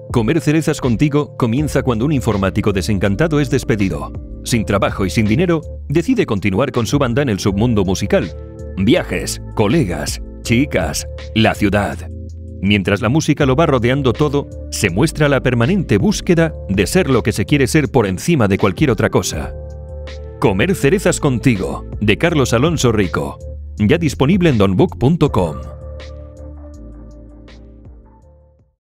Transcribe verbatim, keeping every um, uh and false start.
Comer cerezas contigo comienza cuando un informático desencantado es despedido. Sin trabajo y sin dinero, decide continuar con su banda en el submundo musical. Viajes, colegas, chicas, la ciudad. Mientras la música lo va rodeando todo, se muestra la permanente búsqueda de ser lo que se quiere ser por encima de cualquier otra cosa. Comer cerezas contigo, de Carlos Alonso Rico. Ya disponible en donbook punto com.